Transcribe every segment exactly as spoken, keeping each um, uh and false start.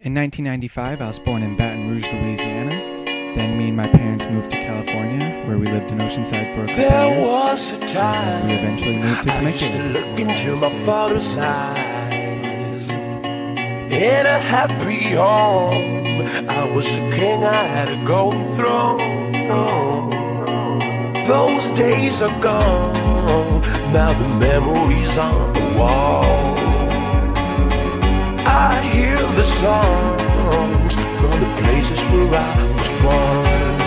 In nineteen ninety-five, I was born in Baton Rouge, Louisiana. Then me and my parents moved to California, where we lived in Oceanside for a couple there years. Was a time and we eventually moved to I used to Temecula. look into my father's eyes. In a happy home, I was a king, I had a golden throne. Those days are gone, now the memories on the wall. I hear the songs from the places where I was born.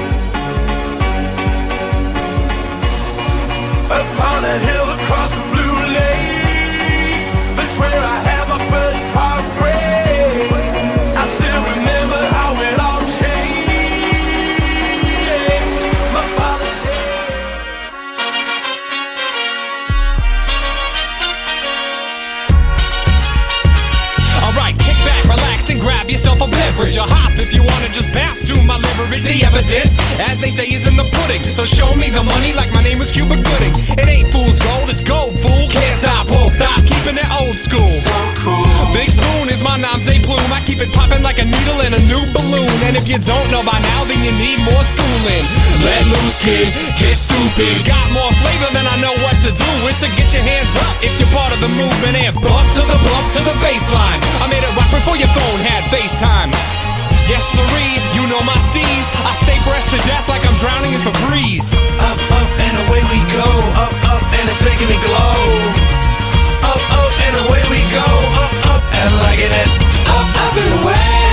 Upon a hill across the blue lake, that's where I had my first heartbreak. I still remember how it all changed. My father said, alright, kick back, relax and grab yourself a beverage. A hop if you wanna just bounce to my leverage. The evidence, as they say, is in the pudding. So show me the money like my name was Cuba Gooding. It ain't fool's gold, it's gold, fool. Can't stop, won't stop, keeping it old school. so cool. Big Spoon is my namesake plume. I keep it popping like a needle in a new balloon. And if you don't know by now, then you need more schooling. Let loose, kid, get stupid. Got more flavor than I know what to do. It's to get your hands up if you're part of the movement. And bump to the bump to the baseline. I made it rock before your phone had FaceTime. Yes, sirree, you know my steez. I stay fresh to death like I'm drowning in Febreze. Up, up, and away we go. Up, up, and it's making me glow. Up, up, and away we go. Up, up, and liking it. Up, up, and away.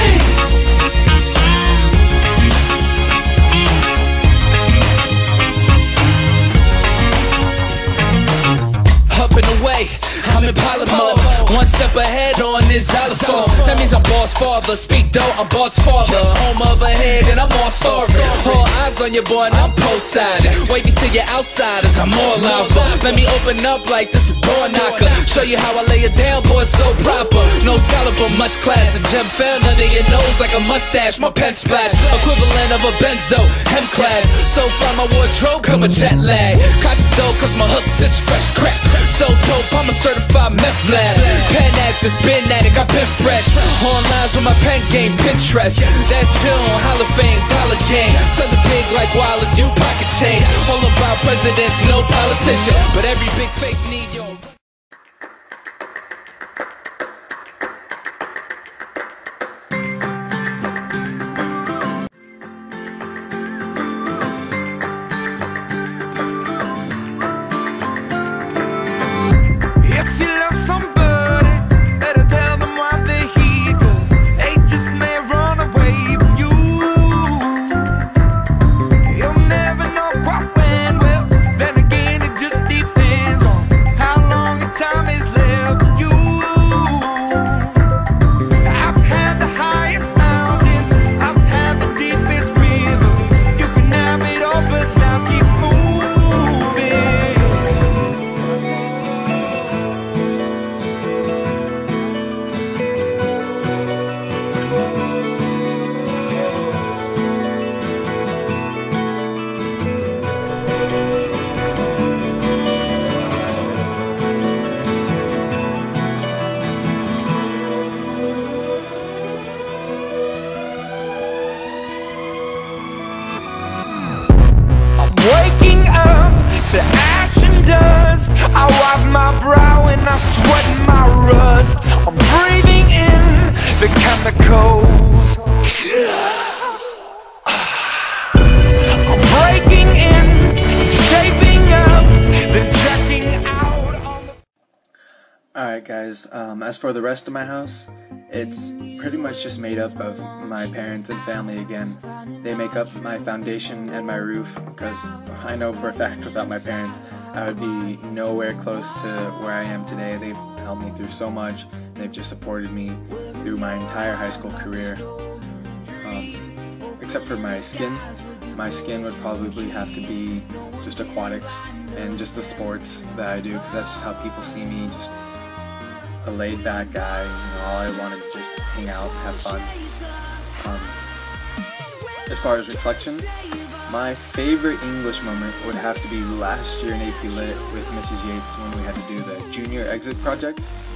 Up and away, I'm in pilot mode. One step ahead on this xylophone. That means I'm boss father. Speak though, I'm boss father. Home of a head and I'm all story. All eyes on your boy and I'm post side. Wavy to your outsiders, I'm more lava. Let me open up like this a door knocker. Show you how I lay it down, boy, so proper. No scholar but much class. A gem found under your nose like a mustache. My pen splash, equivalent of a benzo, hem class. So fly my wardrobe, come a jet lag. Cautious though, cause my hooks is fresh crack. So dope, I'm a certified meth lab. Pen actors, been at it, got been fresh. On lines with my pen game, Pinterest. That's June, Hall of Fame, dollar game. Something big like Wallace, you pocket change. All about presidents, no politician. But every big face need your... If you love somebody, better tell them why they're here, 'cause they just may run away from you. You'll never know quite when, well, then again it just depends on how long your time is left for you. I've had the highest mountains, I've had the deepest river. You can have it all, but now keep moving. Waking up to ash and dust, I wipe my brow and I sweat my rust. I'm breathing in the chemicals. I'm breaking in, shaping up, then checking out on the... Alright guys, um, as for the rest of my house, it's pretty much just made up of my parents and family again. They make up my foundation and my roof, because I know for a fact without my parents I would be nowhere close to where I am today. They've helped me through so much. They've just supported me through my entire high school career. Um, except for my skin. My skin would probably have to be just aquatics and just the sports that I do, because that's just how people see me, just a laid-back guy. You know, all I want to just hang out, have fun. Um, as far as reflection, my favorite English moment would have to be last year in A P Lit with Missus Yates when we had to do the junior exit project.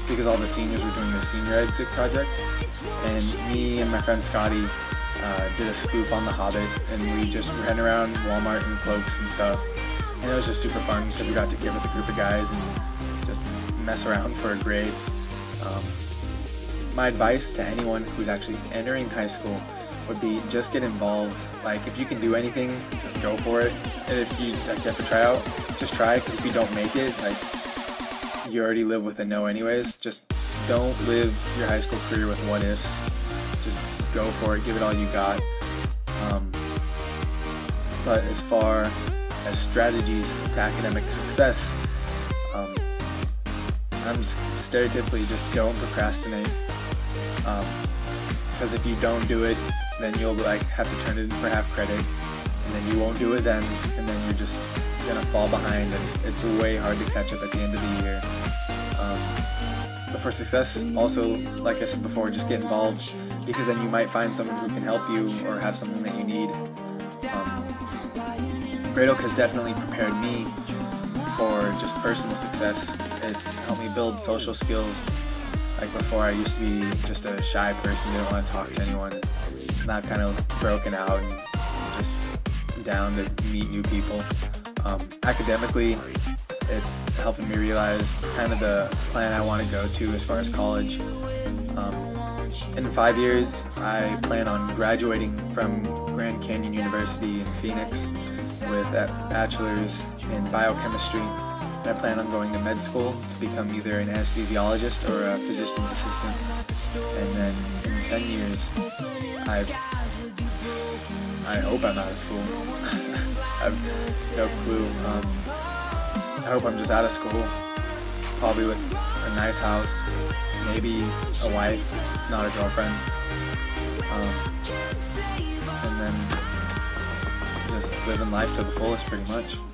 because all the seniors were doing the senior ed project, and me and my friend Scotty uh, did a spoof on The Hobbit, and we just ran around Walmart in cloaks and stuff, and it was just super fun because we got to get with a group of guys and just mess around for a grade. Um, my advice to anyone who's actually entering high school would be just get involved. Like, if you can do anything, just go for it. And if you like you have to try out, just try, because if you don't make it, like, you already live with a no anyways. Just don't live your high school career with what ifs. Just go for it, give it all you got. Um, but as far as strategies to academic success, um, I'm just stereotypically just go and procrastinate. Um, because if you don't do it, then you'll like have to turn it in for half credit, and then you won't do it then, and then you're just gonna fall behind, and it's way hard to catch up at the end of the year. Um, but for success, also, like I said before, just get involved, because then you might find someone who can help you or have something that you need. Um, Great Oak has definitely prepared me for just personal success. It's helped me build social skills. Like before, I used to be just a shy person, didn't want to talk to anyone. Now I've kind of broken out and just down to meet new people. Um, academically, it's helping me realize kind of the plan I want to go to as far as college. Um, in five years, I plan on graduating from Grand Canyon University in Phoenix with a bachelor's in biochemistry. I plan on going to med school to become either an anesthesiologist or a physician's assistant. And then in ten years, I I hope I'm out of school. I have no clue. Um, I hope I'm just out of school, probably with a nice house, maybe a wife, not a girlfriend, um, and then just living life to the fullest pretty much.